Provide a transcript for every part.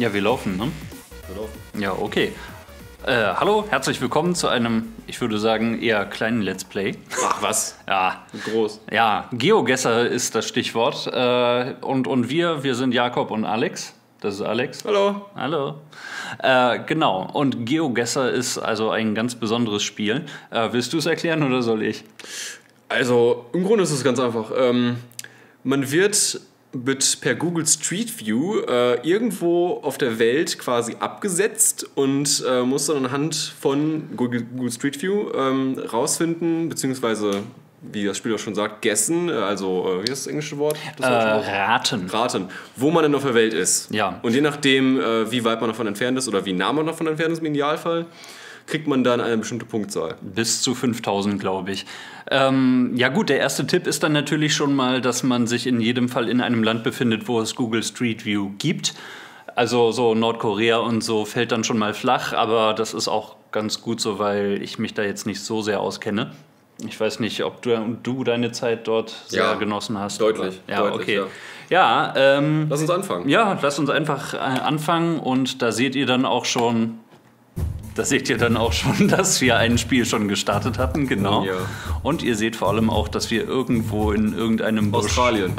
Ja, wir laufen, ne? Wir laufen. Ja, okay. Hallo, herzlich willkommen zu einem, ich würde sagen, eher kleinen Let's Play. Ach was? Ja. Groß. Ja, GeoGuessr ist das Stichwort. Und wir sind Jakob und Alex. Das ist Alex. Hallo. Hallo. Genau, und GeoGuessr ist also ein ganz besonderes Spiel. Willst du es erklären oder soll ich? Also, im Grunde ist es ganz einfach. Man wird per Google Street View irgendwo auf der Welt quasi abgesetzt und muss dann anhand von Google Street View rausfinden, beziehungsweise, wie das Spiel auch schon sagt, guessen, also, wie ist das englische Wort? Raten. Raten, wo man denn auf der Welt ist. Ja. Und je nachdem, wie weit man davon entfernt ist oder wie nah man davon entfernt ist im Idealfall, kriegt man dann eine bestimmte Punktzahl. Bis zu 5000, glaube ich. Ja gut, der erste Tipp ist dann natürlich schon mal, dass man sich in jedem Fall in einem Land befindet, wo es Google Street View gibt. Also so Nordkorea und so fällt dann schon mal flach, aber das ist auch ganz gut so, weil ich mich da jetzt nicht so sehr auskenne. Ich weiß nicht, ob du deine Zeit dort sehr genossen hast. Deutlich. Ja, deutlich, okay. Ja. Ja, Lass uns anfangen. Ja, lass uns einfach anfangen und da seht ihr dann auch schon... dass wir ein Spiel schon gestartet hatten, genau. Ja. Und ihr seht vor allem auch, dass wir irgendwo in irgendeinem Busch... Australien.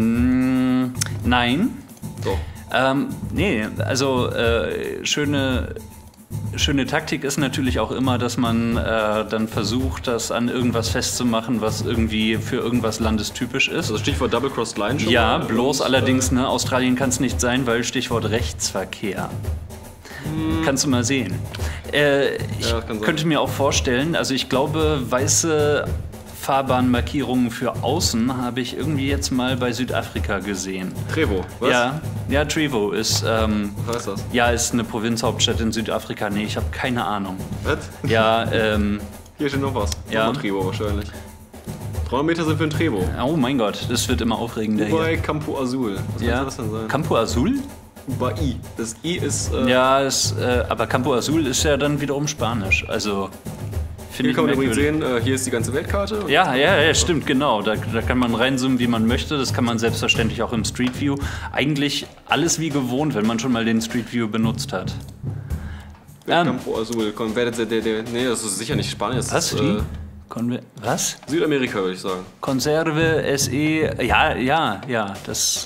Nein. Doch. Nee, also schöne Taktik ist natürlich auch immer, dass man dann versucht, das an irgendwas festzumachen, was irgendwie für irgendwas landestypisch ist. Also Stichwort Double Crossed Line schon. Ja, bloß allerdings, ne, Australien kann es nicht sein, weil Stichwort Rechtsverkehr. Kannst du mal sehen. Ich könnte mir auch vorstellen, also ich glaube, weiße Fahrbahnmarkierungen für außen habe ich irgendwie jetzt mal bei Südafrika gesehen. Trevo, was? Ja, Trevo ist... Was heißt das? Ja, ist eine Provinzhauptstadt in Südafrika. Nee, ich habe keine Ahnung. Was? Ja, Hier steht noch was. Ja. Noch ein Trevo wahrscheinlich. 300 Meter sind für ein Trevo. Oh mein Gott, das wird immer aufregender Ubai hier. Campo Azul. Was soll das denn sein? Campo Azul? Ubai. Das I ist... Ja, aber Campo Azul ist ja dann wiederum Spanisch. Also, finde Hier ich kann man übrigens merkwürdig. sehen, hier ist die ganze Weltkarte. Ja, stimmt, genau. Da kann man reinzoomen, wie man möchte. Das kann man selbstverständlich auch im Street View. Eigentlich alles wie gewohnt, wenn man schon mal den Street View benutzt hat. Campo Azul. Nee, das ist sicher nicht Spanien. Das Was? ist, Was? Südamerika, würde ich sagen. Konserve, SE. Ja, das.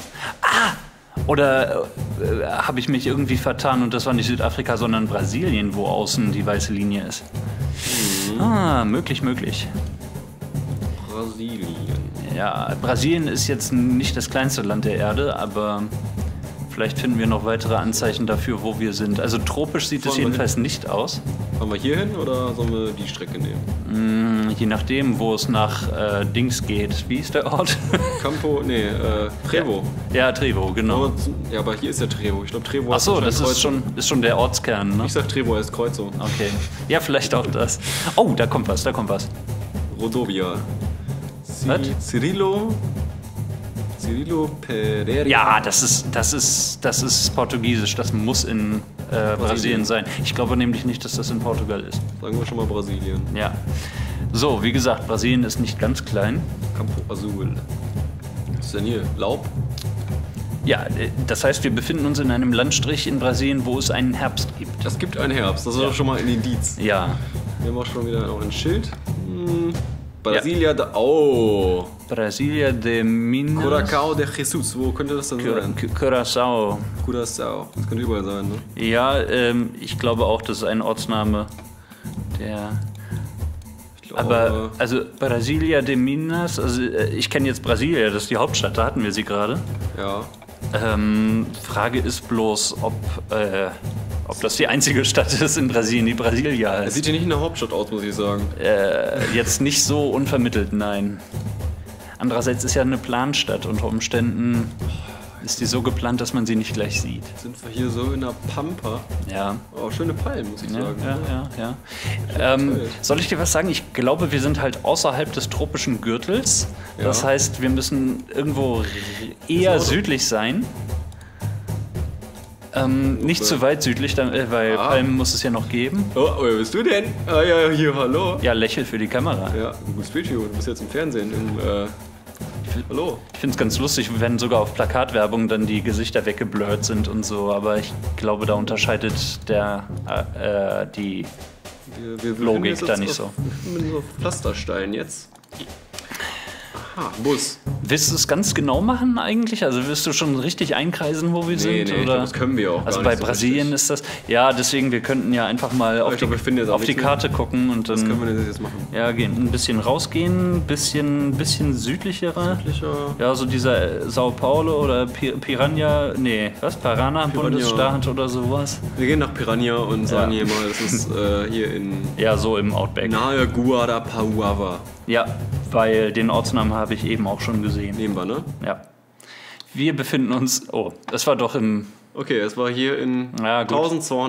Oder habe ich mich irgendwie vertan und das war nicht Südafrika, sondern Brasilien, wo außen die weiße Linie ist? Möglich. Brasilien. Ja, Brasilien ist jetzt nicht das kleinste Land der Erde, aber vielleicht finden wir noch weitere Anzeichen dafür, wo wir sind. Also tropisch sieht es jedenfalls nicht aus. Fahren wir hier hin oder sollen wir die Strecke nehmen? Je nachdem, wo es nach Dings geht. Wie ist der Ort? Campo, Trevo. Ja, Trevo, genau. Ja, aber hier ist ja Trevo. Ich glaube, Trevo Achso, das ist schon der Ortskern, ne? Ich sag Trevo heißt Kreuzung. Okay. Ja, vielleicht auch das. Oh, da kommt was. Rodovia. Was? Cirilo Pereira. Ja, das ist Portugiesisch. Das muss in Brasilien sein. Ich glaube nämlich nicht, dass das in Portugal ist. Sagen wir schon mal Brasilien. Ja. So, wie gesagt, Brasilien ist nicht ganz klein. Campo Azul. Was ist denn hier? Laub? Ja, das heißt, wir befinden uns in einem Landstrich in Brasilien, wo es einen Herbst gibt. Es gibt einen Herbst. Das ist doch schon mal ein Indiz. Ja. Wir haben auch schon wieder noch ein Schild. Brasilia da... Oh! Brasilia de Minas... Curacao de Jesus. Wo könnte das denn sein? Curaçao. Curaçao. Das könnte überall sein, ne? Ja, ich glaube auch, das ist ein Ortsname, der... Aber, also Brasilia de Minas, also ich kenne jetzt Brasilia, das ist die Hauptstadt, da hatten wir sie gerade. Ja. Frage ist bloß, ob das die einzige Stadt ist in Brasilien, die Brasilia Es heißt. sieht hier nicht in der Hauptstadt aus, muss ich sagen. Jetzt nicht so unvermittelt, nein. Andererseits ist ja eine Planstadt, unter Umständen ist die so geplant, dass man sie nicht gleich sieht. Sind wir hier so in der Pampa? Ja. Oh, schöne Palmen, muss ich sagen. Ja. Soll ich dir was sagen? Ich glaube, wir sind halt außerhalb des tropischen Gürtels. Ja. Das heißt, wir müssen irgendwo eher südlich sein. Nicht zu weit südlich, weil Palmen muss es ja noch geben. Oh, wer bist du denn? Ah ja, hier, hallo. Ja, lächel für die Kamera. Ja, Google Street View, du bist jetzt im Fernsehen, Hallo. Ich finde es ganz lustig, wenn sogar auf Plakatwerbung dann die Gesichter weggeblurrt sind und so, aber ich glaube, da unterscheidet die Wir Logik da nicht so. Wir befinden uns auf Pflasterstein jetzt. Aha, Bus. Willst du es ganz genau machen eigentlich? Also willst du schon richtig einkreisen, wo wir sind? Nee, ich glaub, das können wir auch Also gar bei nicht so Brasilien richtig. ist das... Ja, deswegen, wir könnten ja einfach mal auf glaub, wir finden jetzt auch die nichts Karte gucken und Was können dann... wir denn jetzt machen? Ja, ein bisschen rausgehen, ein bisschen südlicherer. Südlicher. Ja, so dieser Sao Paulo oder Piranha... Nee, was? Bundesstaat oder sowas. Wir gehen nach Piranha und sagen hier mal, das ist hier in Ja, so im Outback. nahe Guadalajara. Ja, weil den Ortsnamen habe ich eben auch schon gesehen. Nehmen wir, ne? Ja. Wir befinden uns... Oh, das war doch im... Okay, es war hier in Ja, gut.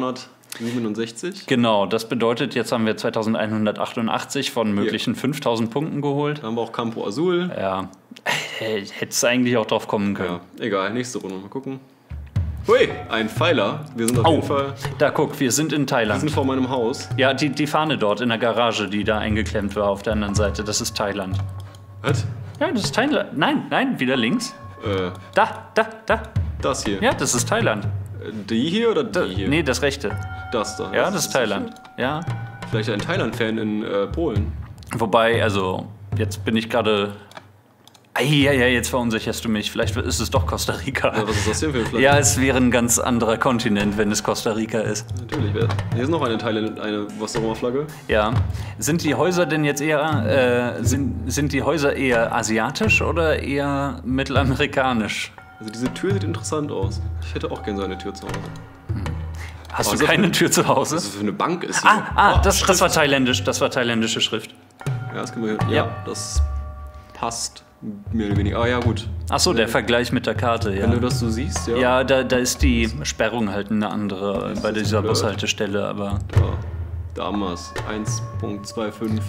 1267. Genau, das bedeutet, jetzt haben wir 2188 von möglichen 5000 Punkten geholt. Da haben wir auch Campo Azul. Ja, hättest du eigentlich auch drauf kommen können. Ja, egal, nächste Runde. Mal gucken. Hui, ein Pfeiler. Wir sind auf jeden Fall. Da guck, wir sind in Wir Thailand. sind vor meinem Haus. Ja, die Fahne dort in der Garage, die da eingeklemmt war auf der anderen Seite, das ist Thailand. Was? Ja, das ist Thailand. Nein, wieder links. Da. Das hier. Ja, das ist Thailand. Die hier oder die hier? Nee, das rechte. Das da. Ja, das ist Thailand. Ja. Vielleicht ein Thailand-Fan in Polen. Wobei, also, jetzt bin ich gerade... Ja, jetzt verunsicherst du mich. Vielleicht ist es doch Costa Rica. Ja, was ist das hier für ein Flagge? Ja, es wäre ein ganz anderer Kontinent, wenn es Costa Rica ist. Natürlich. Hier ist noch eine was auch immer Flagge. Ja. Sind die Häuser denn jetzt eher, sind die Häuser eher asiatisch oder eher mittelamerikanisch? Also diese Tür sieht interessant aus. Ich hätte auch gerne so eine Tür zu Hause. Hast Was du ist keine das Tür zu Hause? Was das für eine Bank ist hier. Das war thailändisch. Das war thailändische Schrift. Ja, das können wir. Ja, das passt mehr oder weniger. Ah ja, gut. Achso, der Vergleich mit der Karte, ja. Wenn du das so siehst, ja. Ja, da ist die Sperrung halt eine andere bei ist dieser blöd. Bushaltestelle, aber... Ja. Damals 1.25.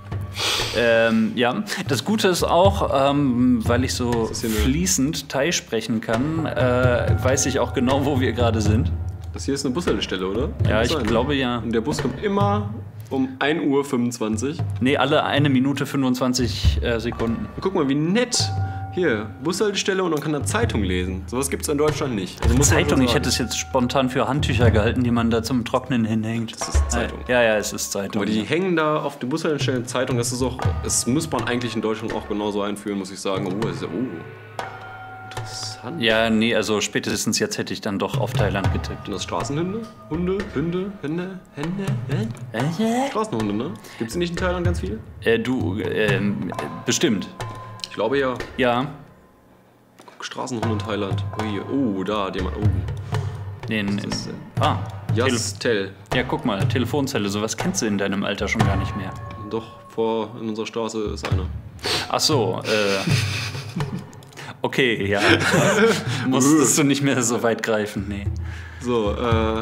Ja, das Gute ist auch, weil ich so ist hier eine- fließend Thai sprechen kann, weiß ich auch genau, wo wir gerade sind. Das hier ist eine Bushaltestelle, oder? Kann Ja, das ich sein? glaube ja. Und der Bus kommt immer um 1:25 Uhr. Nee, alle 1 Minute 25 Sekunden. Guck mal, wie nett. Hier, Bushaltestelle und man kann da Zeitung lesen. Sowas gibt es in Deutschland nicht. Also muss man Zeitung, schon ich sagen. hätte es jetzt spontan für Handtücher gehalten, die man da zum Trocknen hinhängt. Das ist Zeitung. Ja, es ist Zeitung. Aber die hängen da auf den Bushaltestellen Zeitung. Das muss man eigentlich in Deutschland auch genauso einführen, muss ich sagen. Interessant. Ja, nee, also spätestens jetzt hätte ich dann doch auf Thailand getippt. Und das Straßenhunde? Hände? Straßenhunde, ne? Gibt es nicht in Thailand ganz viele? Bestimmt. Ich glaube ja. Ja, Straßenhunde in Thailand. Ui, oh, da hat jemand. Oh. ist Yastel. Ja, guck mal, Telefonzelle, sowas kennst du in deinem Alter schon gar nicht mehr. Doch, in unserer Straße ist einer. Ach so, okay, ja. Musstest du nicht mehr so weit greifen, nee. So,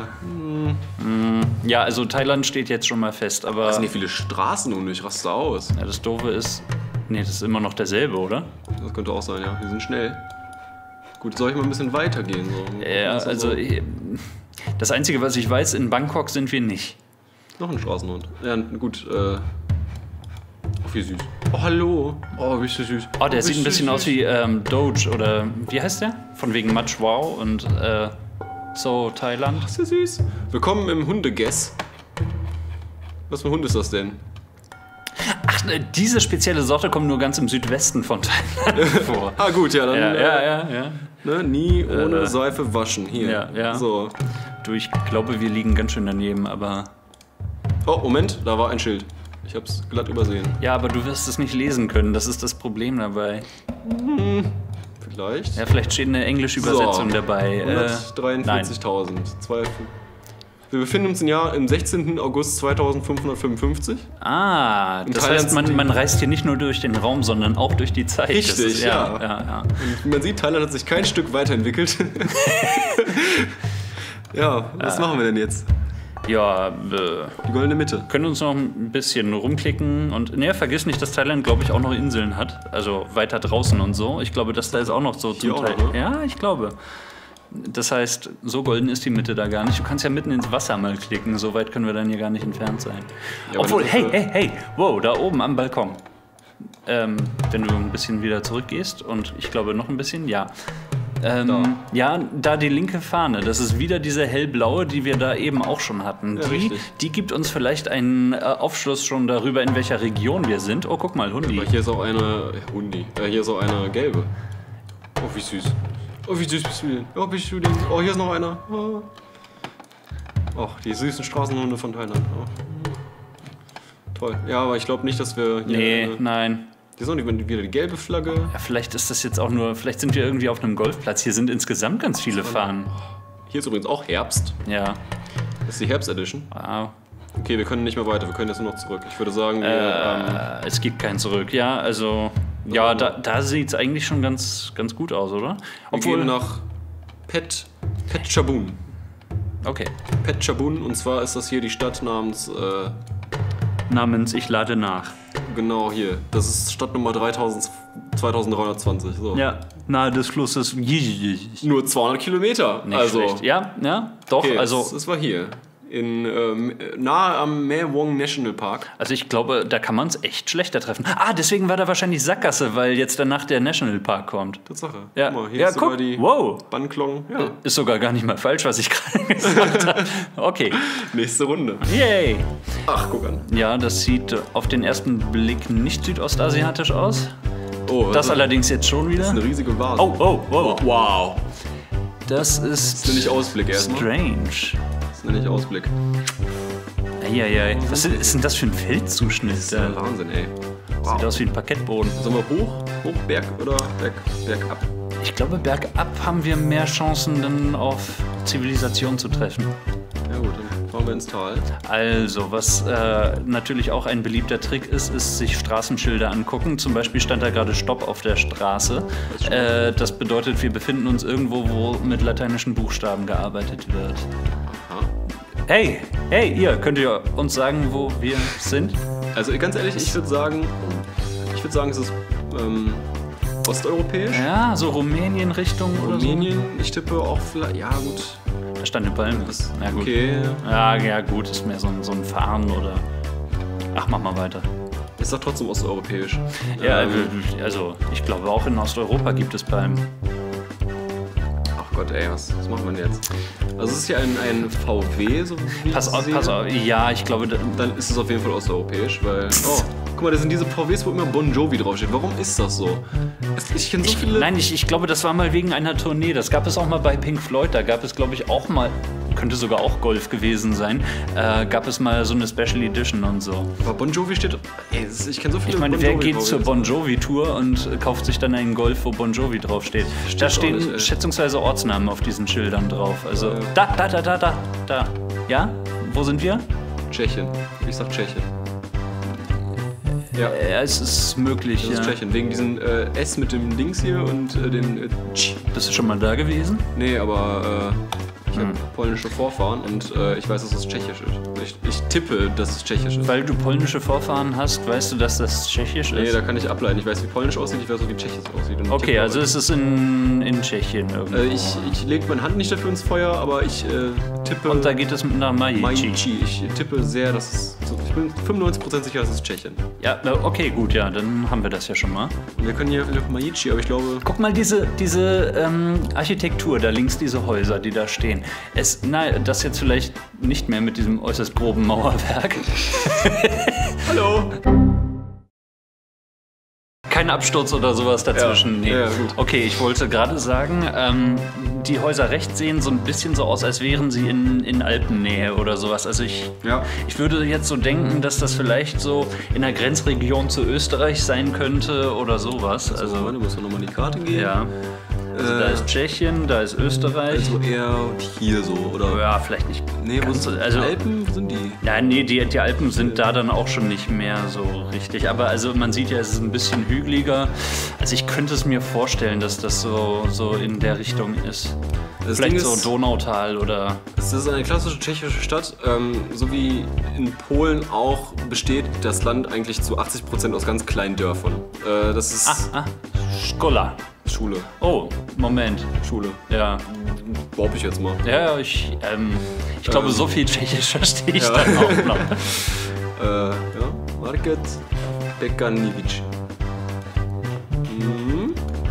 Ja, also Thailand steht jetzt schon mal fest, aber das sind nicht viele Straßenhunde, ich raste aus. ja, das Doofe ist, nee, das ist immer noch derselbe, oder? Das könnte auch sein, ja. Die sind schnell. Gut, soll ich mal ein bisschen weitergehen? So? Ja, also das Einzige, was ich weiß, in Bangkok sind wir nicht. Noch ein Straßenhund. Ja, gut, oh, wie süß. Oh, hallo. Oh, wie süß. Oh, der sieht ein bisschen aus wie Doge oder wie heißt der? Von wegen Much Wow und so Thailand. Ist ja süß. Willkommen im Hundeguess. Was für ein Hund ist das denn? Ach, diese spezielle Sorte kommt nur ganz im Südwesten von Thailand vor. Ah, gut, ja, dann. Ja. Ne, nie ohne Seife waschen. Hier. Ja. So. Du, ich glaube, wir liegen ganz schön daneben, aber... Oh, Moment, da war ein Schild. Ich hab's glatt übersehen. Ja, aber du wirst es nicht lesen können, das ist das Problem dabei. Vielleicht. Ja, vielleicht steht eine englische Übersetzung dabei. 143.000. Wir befinden uns im 16. August 2555. Ah, das Thailand heißt, man reist hier nicht nur durch den Raum, sondern auch durch die Zeit. Richtig, das ist, ja. Und wie man sieht, Thailand hat sich kein Stück weiterentwickelt. Ja, was machen wir denn jetzt? Ja, Die goldene Mitte. können uns noch ein bisschen rumklicken und vergiss nicht, dass Thailand, glaube ich, auch noch Inseln hat, also weiter draußen und so. Ich glaube, dass da ist auch noch so Hier zum auch Teil. noch, ne? Ja, ich glaube. Das heißt, so golden ist die Mitte da gar nicht. Du kannst ja mitten ins Wasser mal klicken, so weit können wir dann hier gar nicht entfernt sein. Ja, aber Obwohl, das- hey, wow, da oben am Balkon. wenn du ein bisschen wieder zurückgehst und ich glaube noch ein bisschen, ja. Ja, da die linke Fahne, das ist wieder diese hellblaue, die wir da eben auch schon hatten. Ja, die gibt uns vielleicht einen Aufschluss schon darüber, in welcher Region wir sind. Oh, guck mal, Hundi. Aber hier ist auch eine hier ist auch eine gelbe. Oh, wie süß. Oh, wie süß bist du denn? Oh, bist du denn? Oh, hier ist noch einer. Oh. Och, die süßen Straßenhunde von Thailand. Oh. Toll. Ja, aber ich glaube nicht, dass wir hier... nein. Hier ist auch nicht wieder die gelbe Flagge. Ja, vielleicht ist das jetzt auch nur... Vielleicht sind wir irgendwie auf einem Golfplatz. Hier sind insgesamt ganz viele Fahnen. Hier ist übrigens auch Herbst. Ja. Das ist die Herbst-Edition. Wow. Okay, wir können nicht mehr weiter. Wir können jetzt nur noch zurück. Ich würde sagen, es gibt kein Zurück. Ja, also... Ja, da sieht es eigentlich schon ganz gut aus, oder? Wir gehen nach Phet Chabun. Okay. Phet Chabun, und zwar ist das hier die Stadt namens Ich lade nach. Genau hier. Das ist Stadtnummer 2320. So. Ja, nahe des Flusses. Nur 200 Kilometer. Nicht also schlecht. Ja, doch. Okay, also das war hier. Nahe am Mae Wong National Park. Also ich glaube, da kann man es echt schlechter treffen. Ah, deswegen war da wahrscheinlich Sackgasse, weil jetzt danach der Nationalpark kommt. Tatsache. Ja, guck mal, hier ist sogar die Ban Klong. Ja. Ist sogar gar nicht mal falsch, was ich gerade gesagt habe. Okay. Nächste Runde. Yay. Ach, guck an. Ja, das sieht auf den ersten Blick nicht südostasiatisch aus. Oh, das allerdings jetzt schon wieder. Das ist eine riesige Vase. Oh. Wow. Das ist... nenne ich Ausblick erstmal. Strange. Das nenne ich Ausblick. Eieiei. Was ist denn das für ein Feldzuschnitt? Das ist ja Wahnsinn, ey. Wow. Sieht aus wie ein Parkettboden. Sollen wir hoch, Berg oder bergab? Ich glaube, bergab haben wir mehr Chancen, dann auf Zivilisation zu treffen. Ja gut, dann fahren wir ins Tal. Also, was natürlich auch ein beliebter Trick ist sich Straßenschilder angucken. Zum Beispiel stand da gerade Stopp auf der Straße. Das bedeutet, wir befinden uns irgendwo, wo mit lateinischen Buchstaben gearbeitet wird. Aha. Hey, ihr, könnt ihr uns sagen, wo wir sind? Also ganz ehrlich, ich würde sagen, es ist osteuropäisch. Ja, so Rumänien-Richtung oder so. Rumänien, ich tippe auch vielleicht, ja gut. Da stand eine Palme. Ja, gut. Okay. Ja, gut, ist mehr so ein Fahren oder... Ach, mach mal weiter. Ist doch trotzdem osteuropäisch. Ja, also ich glaube auch in Osteuropa gibt es Palmen. Ach Gott, ey, was machen wir denn jetzt? Also es ist hier ein VW, so wie Pass auf, ja, ich glaube... Dann ist es auf jeden Fall osteuropäisch, weil... Oh, guck mal, das sind diese VWs, wo immer Bon Jovi draufsteht. Warum ist das so? Ich kenne so viele... Nein, ich glaube, das war mal wegen einer Tournee. Das gab es auch mal bei Pink Floyd. Da gab es, glaube ich, auch mal... Könnte sogar auch Golf gewesen sein. Gab es mal so eine Special Edition und so. Aber Bon Jovi steht... Ey, ich kenne so viele... Ich meine, wer geht zur Bon Jovi-Tour und kauft sich dann einen Golf, wo Bon Jovi draufsteht? Da stehen schätzungsweise Ortsnamen auf diesen Schildern drauf. Also, da. Ja? Wo sind wir? Tschechien. Ich sag Tschechien. Ja, es ist möglich. Das ist Tschechien. Wegen diesen S mit dem Links hier und den Bist du schon mal da gewesen? Nee, aber ich habe polnische Vorfahren und ich weiß, dass das tschechisch ist. Ich tippe, dass es tschechisch ist. Weil du polnische Vorfahren hast, weißt du, dass das tschechisch ist? Nee, da kann ich ableiten. Ich weiß, wie polnisch aussieht, ich weiß auch, wie tschechisch aussieht. Und okay, also ist es in Tschechien irgendwo. Ich lege meine Hand nicht dafür ins Feuer, aber ich tippe... Und da geht es nach Majici. Ich tippe sehr, dass es... Ich bin 95% sicher, dass es Tschechien. Ja, okay, gut, ja, dann haben wir das ja schon mal. Und wir können hier auf Majici, aber ich glaube... Guck mal, diese Architektur, da links diese Häuser, die da stehen. Das jetzt vielleicht nicht mehr mit diesem äußerst groben Mauerwerk. Hallo! Kein Absturz oder sowas dazwischen. Ja, nee. Ja, gut. Okay, ich wollte gerade sagen, die Häuser rechts sehen so ein bisschen so aus, als wären sie in Alpennähe oder sowas. Also ich würde jetzt so denken, dass das vielleicht so in der Grenzregion zu Österreich sein könnte oder sowas. Also, du musst nochmal die Karte gehen. Ja. Also da ist Tschechien, da ist Österreich. Also eher hier so, oder? Ja, vielleicht nicht. Nee, wo sind die Alpen? Wo sind die? Ja, nee, die Alpen sind da dann auch schon nicht mehr so richtig. Aber also man sieht ja, es ist ein bisschen hügeliger. Also ich könnte es mir vorstellen, dass das so in der Richtung ist. Das vielleicht Ding so ist, Donautal oder... Es ist eine klassische tschechische Stadt. So wie in Polen auch besteht das Land eigentlich zu 80% aus ganz kleinen Dörfern. Das ist... Szkola. Schule. Oh, Moment. Schule. Ja. Behaupte ich jetzt mal. Ja, ich glaube, so viel Tschechisch verstehe ich dann auch noch. Ja, Market Pekanivic.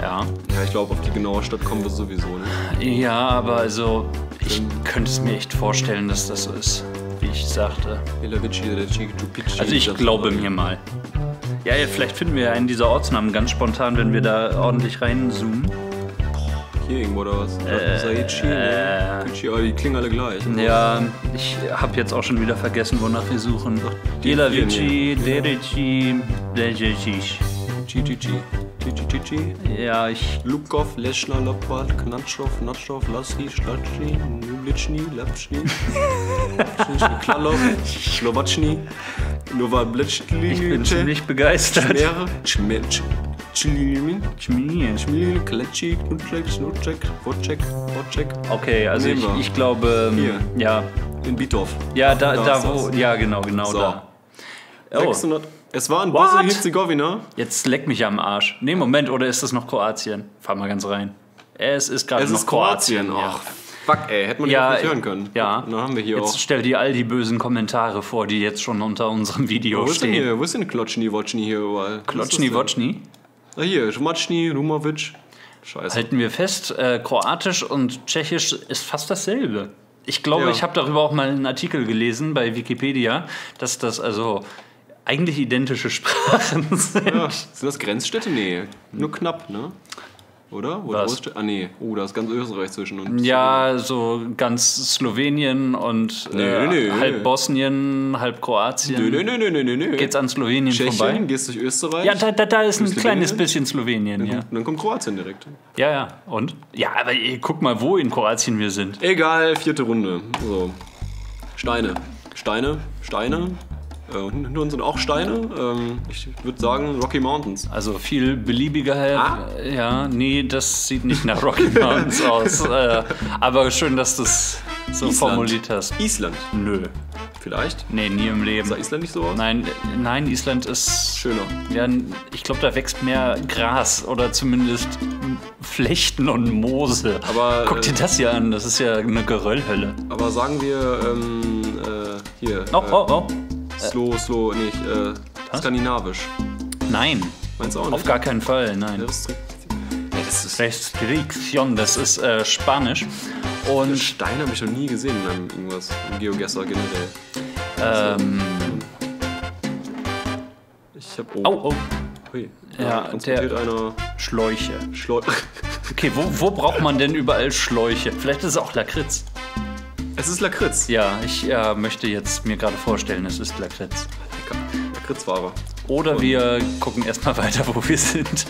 Ja. Ja, ich glaube, auf die genaue Stadt kommen wir sowieso, ne? Ja, aber also, ich könnte es mir echt vorstellen, dass das so ist, wie ich sagte. Also ich glaube mir mal. Ja, vielleicht finden wir ja einen dieser Ortsnamen ganz spontan, wenn wir da ordentlich reinzoomen. Hier irgendwo oder was? Saichi, ne? Die klingen alle gleich. Ja, ich habe jetzt auch schon wieder vergessen, wonach wir suchen. Delavici, Derici, Dejici. Ja, ich... Lukov, Leschner, Lopal, Knatschov, Natschov, Lassi, Stadtschni, Nublitschni, Lapschni, Klalov, Slowatschni, Novablitschni. Ich bin ziemlich begeistert. Okay, also ich glaube... Hier. Ja. In Bitov. Ja, da wo... Ja, genau so. da. Oh. 600. Es war in Bosnien-Herzegowina. Jetzt leck mich am Arsch. Nee, Moment, oder ist das noch Kroatien? Fahr mal ganz rein. Es ist gerade noch Kroatien. Ach, fuck, ey. Hätte man ja nicht hören können. Ja. Dann haben wir hier jetzt auch... stell dir all die bösen Kommentare vor, die jetzt schon unter unserem Video stehen. Wo ist denn Klotschni-Wotschni hier überall? Klotschni-Wotschni? Ah, hier, Schmatschni, Rumovic. Scheiße. Halten wir fest, Kroatisch und Tschechisch ist fast dasselbe. Ich glaube, Ja. ich habe darüber auch mal einen Artikel gelesen bei Wikipedia, dass das also eigentlich identische Sprachen sind. Ja. Sind das Grenzstädte? Nee, nur knapp, ne? Oder? Was? Nee. Da ist ganz Österreich zwischen uns. Ja, so ganz Slowenien und Nee. halb Bosnien, halb Kroatien. Nee. Geht's an Slowenien vorbei? Tschechien, gehst durch Österreich. Ja, da ist ein Slowenien? kleines bisschen Slowenien, ja. Dann kommt Kroatien direkt. Ja. Und? Ja, aber guck mal, wo in Kroatien wir sind. Egal, 4. Runde. So. Steine. Und hinter uns sind auch Steine. Ich würde sagen Rocky Mountains. Also viel beliebiger. Ja, nee, das sieht nicht nach Rocky Mountains aus. Aber schön, dass du es so formuliert hast. Island. Nö. Vielleicht? Nee, nie im Leben. Sah Island nicht so aus? Nein, Island ist... Schöner. Ja, ich glaube, da wächst mehr Gras oder zumindest Flechten und Moose. Aber, guck dir das hier an, das ist ja eine Geröllhölle. Aber sagen wir, hier. Skandinavisch. Nein. Meinst du auch nicht? Auf gar keinen Fall, nein. Restriktion. Das ist Spanisch. Und Stein habe ich noch nie gesehen in einem irgendwas. Im GeoGuessr generell. Ich habe... Oh. Hui. Ja, transportiert einer... Schläuche. Okay, wo braucht man denn überall Schläuche? Vielleicht ist es auch Lakritz. Es ist Lakritz. Ja, ich möchte jetzt mir gerade vorstellen, es ist Lakritz. Lecker. Lakritzware. Oder wir gucken erstmal weiter, wo wir sind.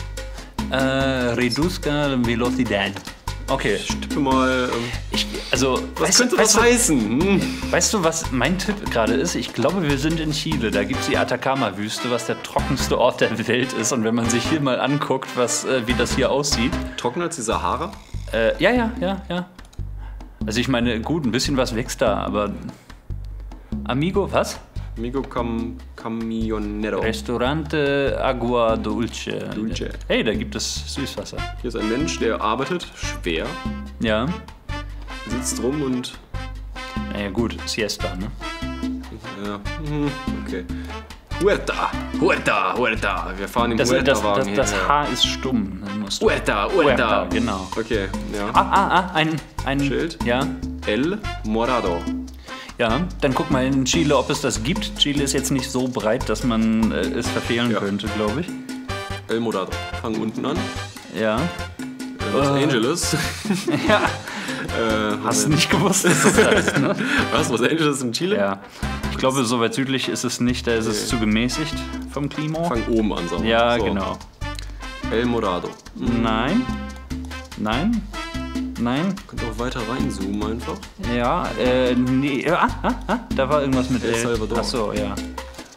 Reduzca Velocidad. Okay. Ich tippe mal... was könnte das heißen? Weißt du, was mein Tipp gerade ist? Ich glaube, wir sind in Chile. Da gibt es die Atacama-Wüste, was der trockenste Ort der Welt ist. Und wenn man sich hier mal anguckt, wie das hier aussieht. Trockener als die Sahara? Ja. Also ich meine, gut, ein bisschen was wächst da, aber... Amigo, was? Amigo Camionero. Restaurante Agua Dulce. Dulce. Hey, da gibt es Süßwasser. Hier ist ein Mensch, der arbeitet schwer, Ja. sitzt rum und... Naja gut, Siesta, ne? Ja, okay. Huerta. Wir fahren den Das Huerta-Wagen das her. H ist stumm. Dann musst du- Huerta. Genau. Okay, ja. Ein Schild? Ja. El Morado. Ja, dann guck mal in Chile, ob es das gibt. Chile ist jetzt nicht so breit, dass man es verfehlen könnte, glaube ich. El Morado. Fangen unten an. Ja. Los Angeles. Ja. Hast du nicht gewusst, dass das heißt, ne? Was? Los Angeles in Chile? Ja. Ich glaube, so weit südlich ist es nicht, da ist es zu gemäßigt vom Klima. Fangen oben an, sagen wir. Ja, So. genau. El Morado. Nein. Könnt auch weiter reinzoomen einfach. Ja, nee. Da war irgendwas mit El Salvador. Achso, ja. Ja,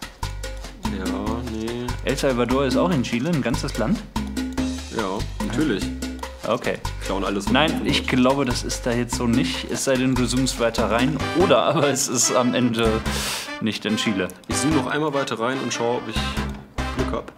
nee. El Salvador ist auch in Chile, ein ganzes Land? Ja, natürlich. Okay. Klauen alles. Nein, ich glaube, das ist da jetzt so nicht, es sei denn, du zoomst weiter rein. Oder aber es ist am Ende nicht in Chile. Ich zoome noch einmal weiter rein und schaue, ob ich Glück habe.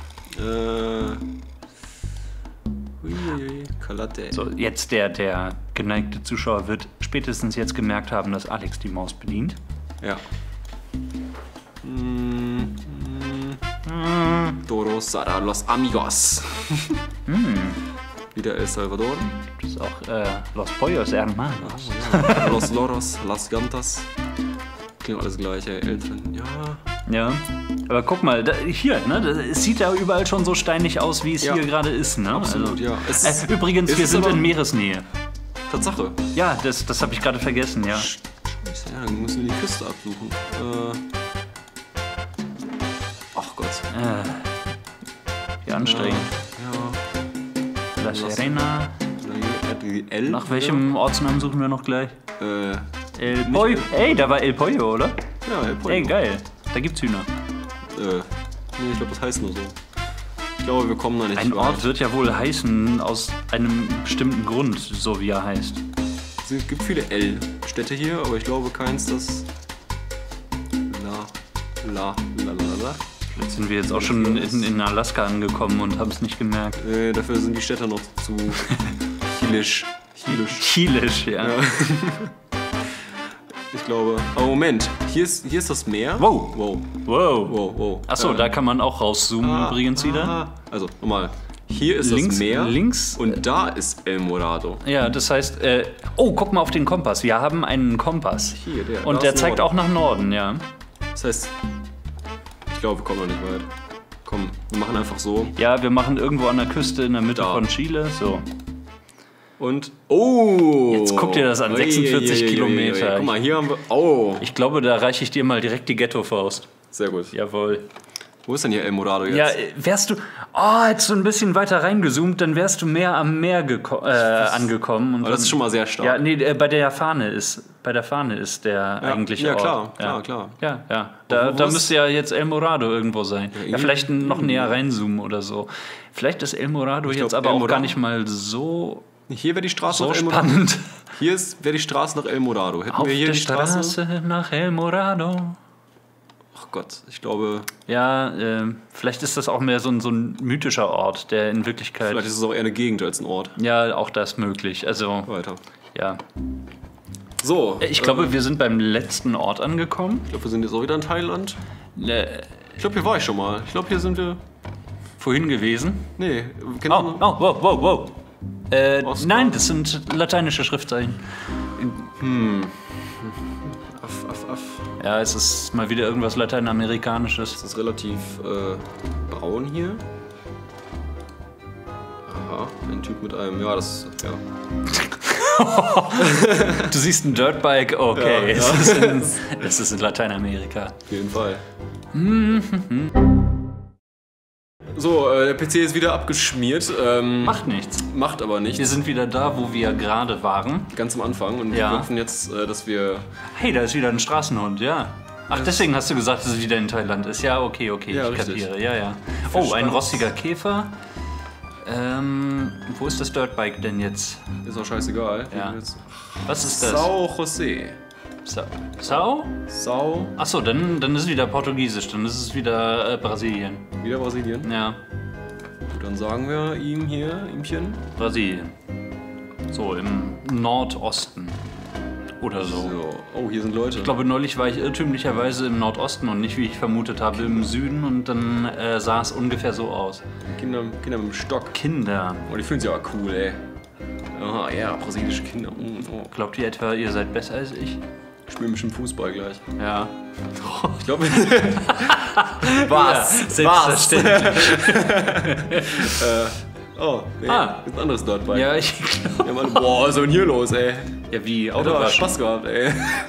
Kalate. So, jetzt der geneigte Zuschauer wird spätestens jetzt gemerkt haben, dass Alex die Maus bedient. Ja. Doros. Posada, Los Amigos. Wieder El Salvador. Das ist auch Los Pollos Hermanos. Ja. Los Loros, Las Gantas. Klingt alles gleich, ey. Eltern, ja. Ja, aber guck mal, hier, ne, es sieht ja überall schon so steinig aus, wie es hier gerade ist, ne? Absolut, ja. Übrigens, wir sind in Meeresnähe. Tatsache. Ja, das habe ich gerade vergessen, ja. Ja, dann müssen wir die Küste absuchen. Ach Gott. Wie anstrengend. Ja. La Serena. El, Nach welchem Ortsnamen suchen wir noch gleich? El nicht Pollo. Ey, da war El Pollo, oder? Ja, El Pollo. Ey, geil. Da gibt's Hühner. Nee, ich glaube, das heißt nur so. Ich glaube, wir kommen da nicht Ein weit. Ort wird ja wohl heißen aus einem bestimmten Grund, so wie er heißt. Es gibt viele L-Städte hier, aber ich glaube keins, das... La. Vielleicht sind wir jetzt auch schon in Alaska angekommen und haben es nicht gemerkt. Dafür sind die Städte noch zu chielisch. Chielisch, ja. Ich glaube... Aber Moment, hier ist das Meer. Wow. Achso, da kann man auch rauszoomen übrigens wieder. Also, nochmal. Hier ist Links, das Meer links, und da ist El Morado. Ja, das heißt... guck mal auf den Kompass. Wir haben einen Kompass. Hier, der. Und der zeigt auch nach Norden, ja. Das heißt... Ich glaube, wir kommen noch nicht weit. Komm, wir machen einfach so. Ja, wir machen irgendwo an der Küste in der Mitte von Chile. So. Und... Oh! Jetzt guck dir das an, 46 Kilometer. Guck mal, hier haben wir... Oh! Ich glaube, da reiche ich dir mal direkt die Ghetto-Faust. Sehr gut. Jawohl. Wo ist denn hier El Morado jetzt? Ja, wärst du... hättest du ein bisschen weiter reingezoomt, dann wärst du mehr am Meer angekommen. Und aber das ist schon mal sehr stark. Ja, nee, bei der Fahne ist der eigentliche Ort. Klar. Ja. Da müsste ja jetzt El Morado irgendwo sein. Ja, vielleicht noch näher reinzoomen oder so. Vielleicht ist El Morado jetzt aber auch gar nicht mal so... Hier wäre die Straße nach El Morado. Spannend. Hier wäre die Straße nach El Morado. Hätten Auf wir hier der die Straße nach El Morado. Ach Gott, ich glaube... Ja, vielleicht ist das auch mehr so ein mythischer Ort, der in Wirklichkeit... Vielleicht ist es auch eher eine Gegend als ein Ort. Ja, auch das möglich. Also, weiter. Ja. So. Ich glaube, wir sind beim letzten Ort angekommen. Ich glaube, wir sind jetzt auch wieder in Thailand. Ich glaube, hier war ich schon mal. Ich glaube, hier sind wir... Vorhin gewesen? Nee. Wow. Nein, das sind lateinische Schriftzeichen. Aff. Ja, es ist mal wieder irgendwas Lateinamerikanisches. Es ist relativ braun hier. Aha, ein Typ mit einem... Ja, das... Ja. Du siehst ein Dirtbike? Okay, ja. Das ist in Lateinamerika. Auf jeden Fall. So, der PC ist wieder abgeschmiert. Macht nichts. Macht aber nichts. Wir sind wieder da, wo wir gerade waren. Ganz am Anfang. Und wir hoffen jetzt, dass wir... Hey, da ist wieder ein Straßenhund, ja. Ach, deswegen hast du gesagt, dass es wieder in Thailand ist. Ja, okay, ja, ich kapiere. Ja. Oh, ein rostiger Käfer. Wo ist das Dirtbike denn jetzt? Ist auch scheißegal. Ja. Was ist das? Sao José. Sao? Sao. Achso, dann ist es wieder Portugiesisch. Dann ist es wieder Brasilien. Wieder Brasilien? Ja. Gut, dann sagen wir ihmchen. Brasilien. So, im Nordosten. Oder so. Oh, hier sind Leute. Ich glaube, neulich war ich irrtümlicherweise im Nordosten und nicht, wie ich vermutet habe, im Süden. Und dann sah es ungefähr so aus. Kinder mit dem Stock. Kinder. Oh, die fühlen sich aber cool, ey. Aha, ja, brasilianische Kinder. Oh. Glaubt ihr etwa, ihr seid besser als ich? Ich spiele bestimmt Fußball gleich. Ja. Ich glaube... Was? Selbstverständlich. Ist ein anderes Dirtbike. Ja, ich glaube. Ja, boah, was ist denn hier los, ey? Ja, wie? Hat aber Spaß gehabt, ey.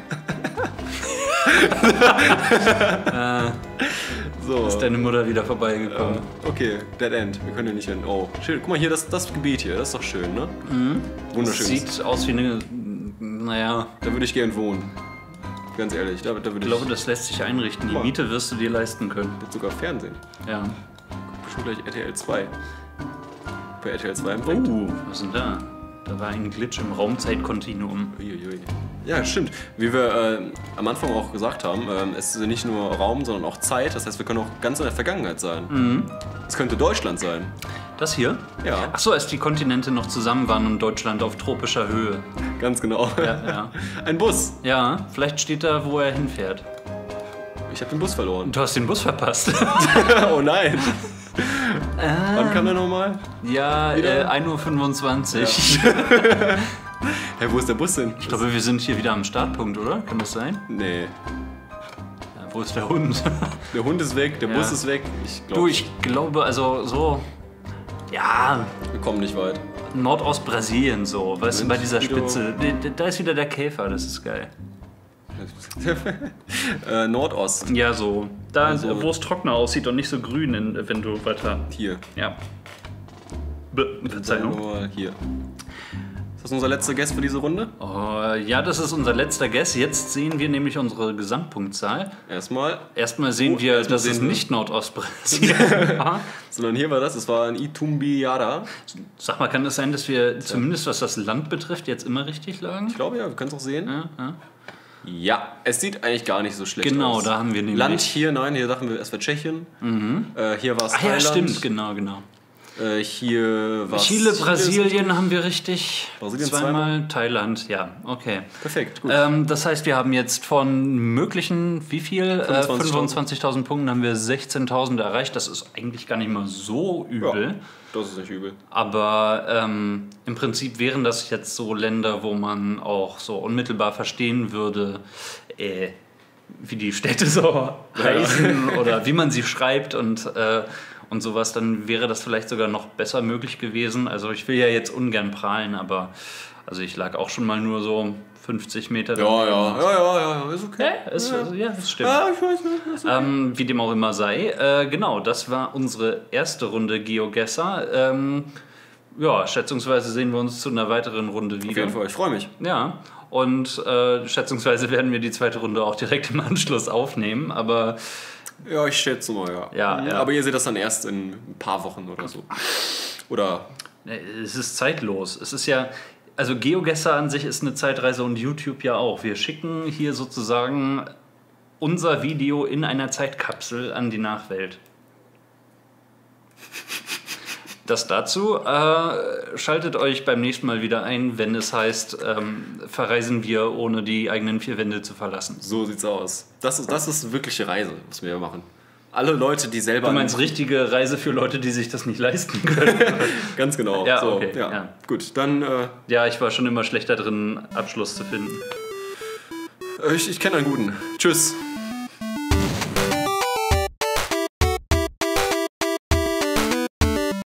So. Ist deine Mutter wieder vorbeigekommen? Okay, Dead End. Wir können hier nicht hin. Oh, schön. Guck mal hier, das Gebiet hier, das ist doch schön, ne? Mhm. Wunderschön. Das sieht aus wie eine... Naja... Da würde ich gern wohnen. Ganz ehrlich, da würde ich... Ich glaube, das lässt sich einrichten. Die Miete wirst du dir leisten können. Gibt sogar Fernsehen. Ja. Bestimmt gleich RTL 2. Bei RTL 2 empfängt. Was ist denn da? Da war ein Glitch im Raumzeitkontinuum. Uiuiui. Ja, stimmt. Wie wir am Anfang auch gesagt haben, es ist nicht nur Raum, sondern auch Zeit. Das heißt, wir können auch ganz in der Vergangenheit sein. Es könnte Deutschland sein. Das hier? Ja. Achso, als die Kontinente noch zusammen waren und Deutschland auf tropischer Höhe. Ganz genau. Ja. Ein Bus. Ja, vielleicht steht da, wo er hinfährt. Ich habe den Bus verloren. Du hast den Bus verpasst. Oh nein. Wann kam der nochmal? Ja, 1:25 Uhr. Hey, wo ist der Bus denn? Ich glaube, wir sind hier wieder am Startpunkt, oder? Kann das sein? Nee. Ja, wo ist der Hund? Der Hund ist weg, der Bus ist weg. Ich glaube, also so... Ja, wir kommen nicht weit. Nordost-Brasilien so, weißt du, bei dieser Wieder- Spitze. Da ist wieder der Käfer, das ist geil. Nordost. Ja, so. Da, Also- wo es trockener aussieht und nicht so grün, wenn du weiter... Hier. Ja. Verzeihung. Nur hier. Ist das unser letzter Guest für diese Runde? Oh, ja, das ist unser letzter Guess. Jetzt sehen wir nämlich unsere Gesamtpunktzahl. Erstmal. Erstmal sehen wir, erstmal dass es sehen wir- nicht Nordostbrasilien war. Sondern hier war das war ein Itumbiara. Sag mal, kann es sein, dass wir zumindest was das Land betrifft jetzt immer richtig lagen? Ich glaube ja, wir können es auch sehen. Ja, ja. Ja, es sieht eigentlich gar nicht so schlecht aus. Genau, da haben wir nämlich... Land hier, nein, hier dachten wir, es wäre Tschechien. Hier war es Ah ja, Thailand. stimmt, genau. Hier war es Chile, Brasilien haben wir richtig. Brasilien Zweimal. Thailand, ja, okay. Perfekt, gut. Das heißt, wir haben jetzt von möglichen, wie viel? 25.000 Punkten haben wir 16.000 erreicht. Das ist eigentlich gar nicht mal so übel. Ja, das ist nicht übel. Aber im Prinzip wären das jetzt so Länder, wo man auch so unmittelbar verstehen würde, wie die Städte so heißen oder wie man sie schreibt und sowas, dann wäre das vielleicht sogar noch besser möglich gewesen. Also ich will ja jetzt ungern prahlen, aber also ich lag auch schon mal nur so 50 Meter. Ja, ist okay. Ja, das stimmt. Ja, ich weiß nicht. Wie dem auch immer sei. Genau, das war unsere erste Runde GeoGuessr. Ja, schätzungsweise sehen wir uns zu einer weiteren Runde wieder. Auf jeden Fall, ich freue mich. Ja, und schätzungsweise werden wir die zweite Runde auch direkt im Anschluss aufnehmen, aber Ja, ich schätze mal, ja. Ja. Aber ihr seht das dann erst in ein paar Wochen oder so. Oder? es ist zeitlos. Es ist ja, also GeoGuessr an sich ist eine Zeitreise und YouTube ja auch. Wir schicken hier sozusagen unser Video in einer Zeitkapsel an die Nachwelt. Das dazu. Schaltet euch beim nächsten Mal wieder ein, wenn es heißt, verreisen wir, ohne die eigenen vier Wände zu verlassen. So sieht's aus. Das ist wirkliche Reise, was wir hier machen. Alle Leute, die selber... Du meinst richtige Reise für Leute, die sich das nicht leisten können? Ganz genau. Ja, so, okay, ja. ja. Gut, dann... Ja, ich war schon immer schlechter drin, Abschluss zu finden. ich kenne einen guten. Tschüss.